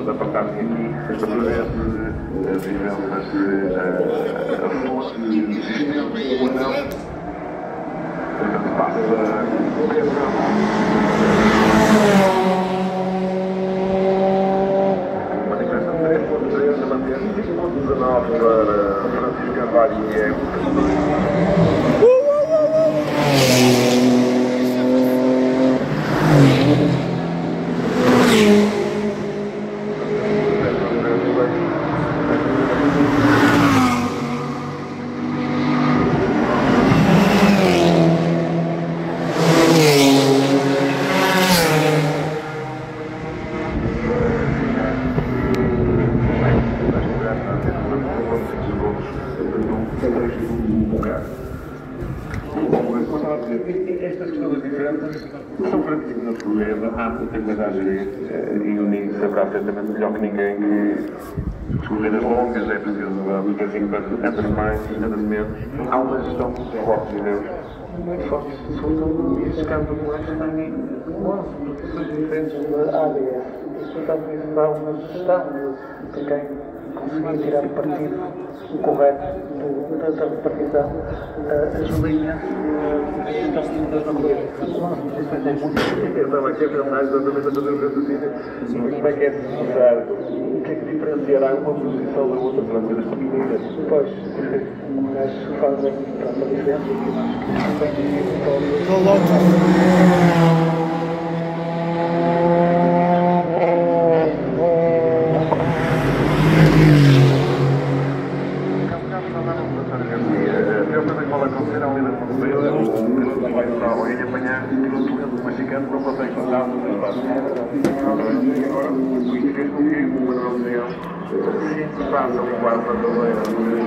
vamos apartar aqui para ver as vivências a força de sistema ou não. Portanto, passa o Pedro. Uma diferença de 3.13 a manter 5.19 para Francisco Carvalho e Diego. Estas questões diferentes são características da natureza, há muita coisa a gerir e o Ninho saberá certamente melhor que ninguém que as corridas longas é preciso de vez em quando andas mais, andas menos. Há uma gestão muito forte de Deus. Muito forte, sobretudo estes campos mais têm produções diferentes da área. Portanto, isso dá uma gestão de quem conseguir tirar partido correto da repartição das linhas das naturezas. Eu estava aqui a pensar exatamente a fazer o raciocínio como é que é de usar, o que é que diferenciará uma posição da outra para coisas pequeninas. Pois, o gajo faz a diferença e acho que tem do lote. Não consegue passar no espaço. E agora, isto fez com que o Manuel Leão se faça um quarto da bandeira.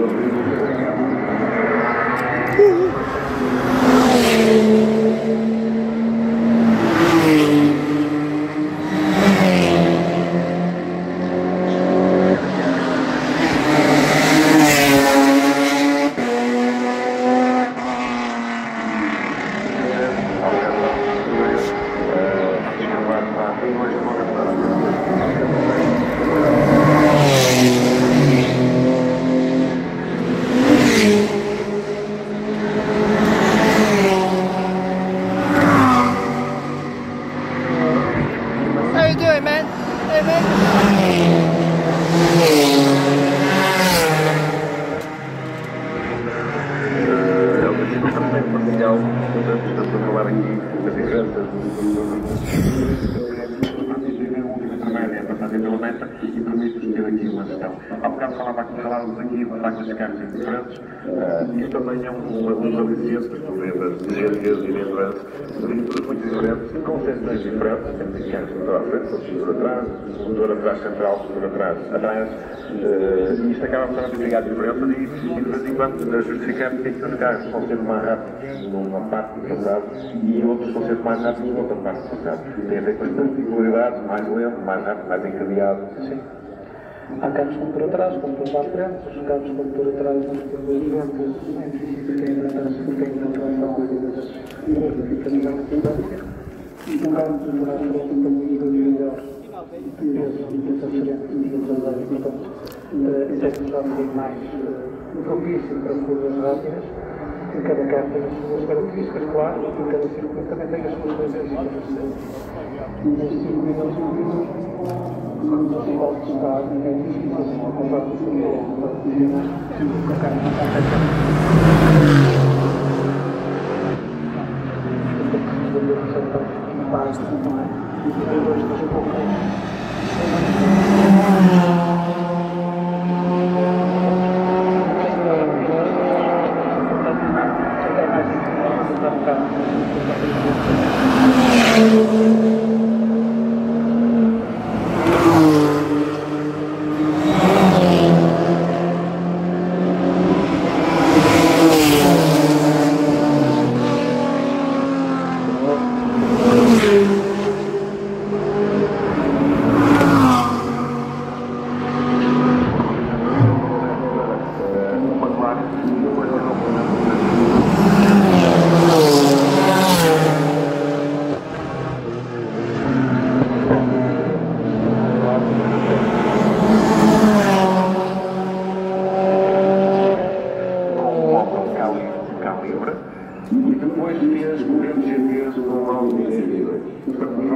How you doing, man? Hey, man. Estamos a falar aqui das diferenças intermédia para fazer pela meta e permite-nos ter aqui uma gestão. Há bocado falávamos aqui de facto de carros diferentes. Isto também é um aliciente das GTs e de endurance, muito diferentes, com sessões diferentes. Temos aqui carros de motor à frente, motor atrás, motor atrás central, motor atrás. E isto acaba por ser uma obrigada diferença e de vez em quando justificamos que aqueles carros vão ser mais rápidos numa parte do traçado e outros vão ser mais rápidos noutra parte do traçado. Tem a ver com as particularidades, mais lento, mais rápido, mais encadeado. Sim. Há carros com motor atrás, com motor à frente, os carros com motor atrás nós temos dois ventos, em princípio tem hidratação e um carro de motor à frente tem um nível melhor de peso e de frente e de velocidade, portanto, isso é que nos dá um bocadinho mais propício para curvas rápidas. E cada carro tem as suas características, claro, e cada circuito também tem as suas características. Nestes circuitos, quando se volta a estar, é difícil comprar os circuitos para funcionar, porque a carro não está feita. Portanto, se você está base, não é? E depois estás um pouco.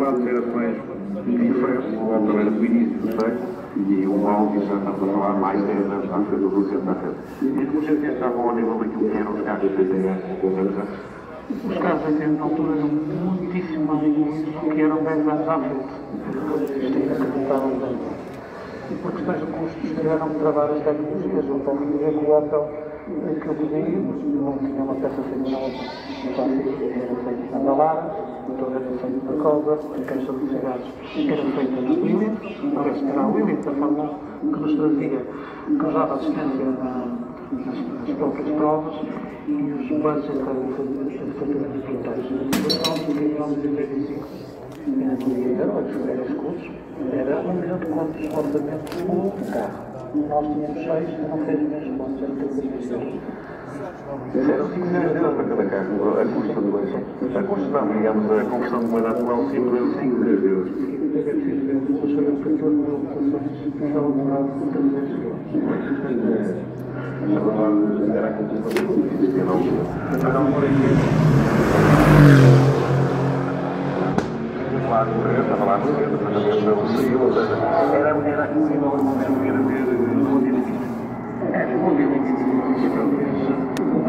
falar de gerações diferentes, obviamente do início do século, e o mal já estamos a falar mais de 10 anos à frente do Luciano da frente. E como já estavam ao nível daquilo que eram os carros de 80 anos antes? Os carros 80 na altura eram muitíssimo mais evoluídos do que eram 10 anos à frente. Isto é inacreditável. E por questões de custos tiveram de travar as tecnologias. Eu posso dizer que o Opel que eu vivi não tinha uma peça feita na Opel. Era feita na Lara, o motor era feito na Cobra, a caixa de cigarros era feita na Williams, aliás, era a Williams da Fórmula 1 que nos trazia, que nos dava assistência nas próprias provas e os budgets eram feitos de pintores. Então, em 1985, era escudos, era 1 milhão de contos de orçamento por carro. Nós tínhamos 6, não fez mesmo contos, era 3 mil. Eram 5 milhões de euros para cada carro, a custo de dois. A custo não, digamos, a conversão de moeda atual sempre deu 5 milhões de euros. Nós sabemos que todo o meu processo estava demorado por 3 vezes. Na verdade, era a computação que existia na altura. Mas não por aqui. Claro, eu estava lá no centro, mas a mesma não saiu, ou seja, era impossível conseguir ver no dia. Era um dia difícil.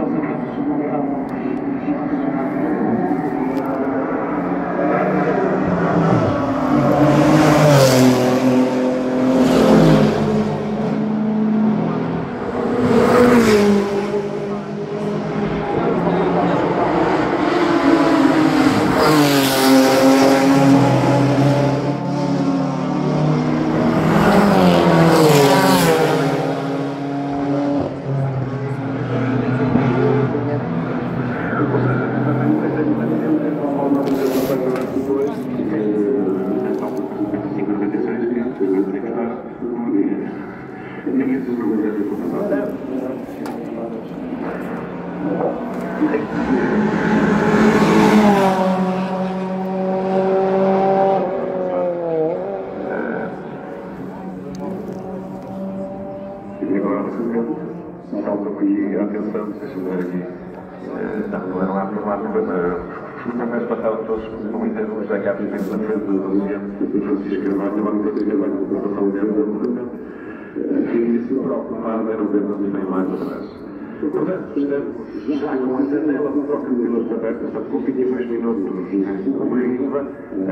E agora, saltam aqui a atenção, deixa-me ver aqui. Não eram lá para lá, mas mês passado todos comentando os Jacapes na frente do Luciano, do Francisco Carvalho, agora não tem Carvalho com a população dele, e isso preocupado era o Pedro de bem mais atrás. Portanto, estamos já com a janela de troca de pilotos aberta, só com 22 minutos como riva,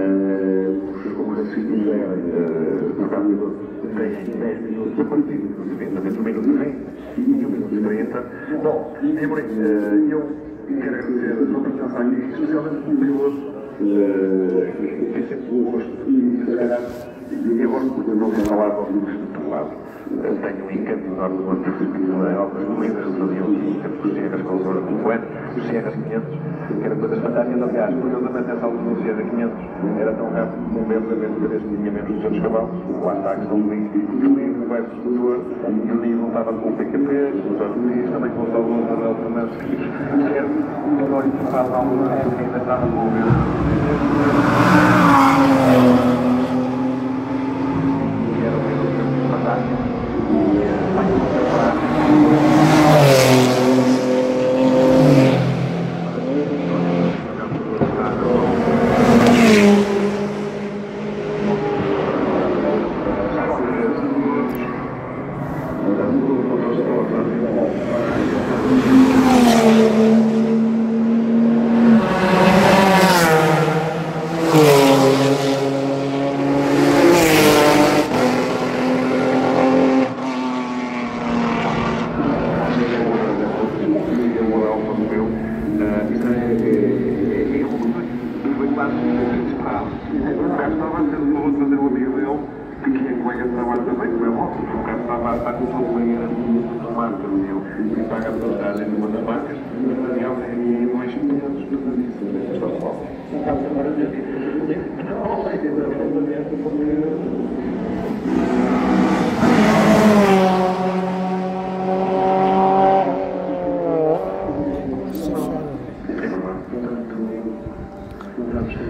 como se quiser, trocar pilotos de 10 minutos a partir de 20 minutos de 20 e 1 minuto de 30. Bom, eu quero agradecer a sua presença aqui, especialmente como piloto, que é sempre um gosto, e se calhar, eu gosto porque não vou falar com os do lado. Tenho um encanto enorme quando participo em algumas corridas do Brasil, temos Sierras com o Zora do Fuente, os Sierras 500, que era coisas fantásticas. Aliás, curiosamente, nessa altura do Sierra 500 era tão rápido como mesmo a mesma vez que tinha menos de 200 cavalos, lá está a questão do livro versus motor, e o nível estava com o PKP, o motor de também com o Salvador da Delta, mas era um motor empurrado a alguma época ainda estava com o mesmo. E era um nível fantástico.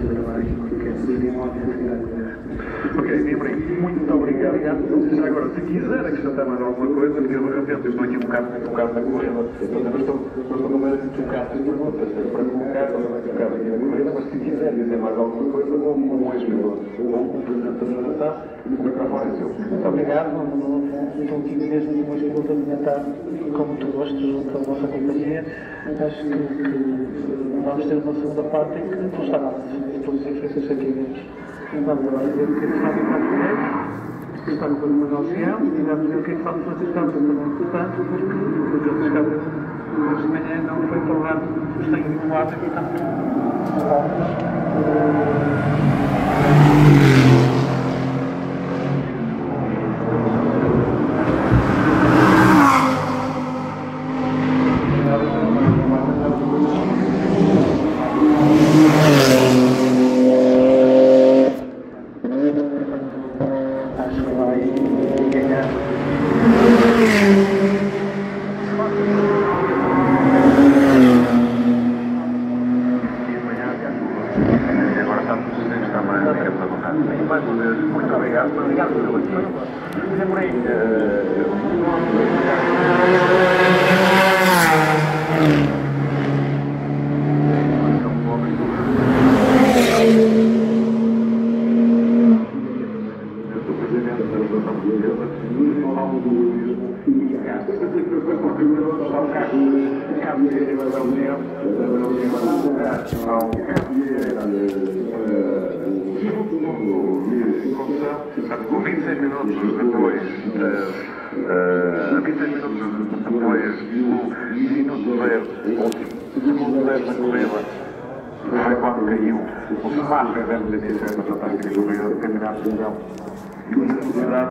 Ok, muito obrigado. Já agora, quiser acrescentar mais alguma coisa, porque eu de repente estou aqui um bocado na corrida, eu estou no meio de um bocado de perguntas para colocar, um bocado aqui na corrida, mas se quiser dizer mais alguma coisa, um ex-piloto ou um presidente da federação, o microfone é seu. Muito obrigado. Estou aqui mesmo com uma escuta alimentar com muito gosto junto à vossa companhia. Acho que vamos ter uma segunda parte em que tu estarás todos os efeitos aqui mesmo. Vamos agora ver o que é que fazem para os estamos com uma noção e vamos ver o que é que fazem para os estados também. Portanto, porque os outros cabos hoje de manhã não foi para o lado dos tenho vinculado aqui, está muito acho que vai ganhar. Agora está tudo está mais abordado. E mais uma vez, muito obrigado pelo aqui. Lembrei. Com 26 minutos depois, 26 minutos depois do minuto zero, segundo zero da corrida, foi quando caiu o Schumacher dentro da iniciativa fantástica do Rio de Campeonato Mundial.